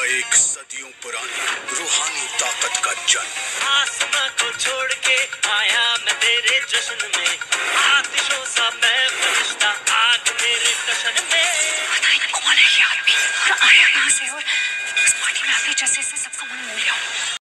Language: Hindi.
एक सदियों पुरानी रूहानी ताकत का जन्म। आसमां को छोड़ के आया मैं तेरे जश्न में, आतिशों सा मैं फरिश्ता, आग मेरे कशन में। पता ही नहीं कौन है ये आदमी और आया कहाँ से, और इस पार्टी में आते जैसे सबका मन मोह लिया।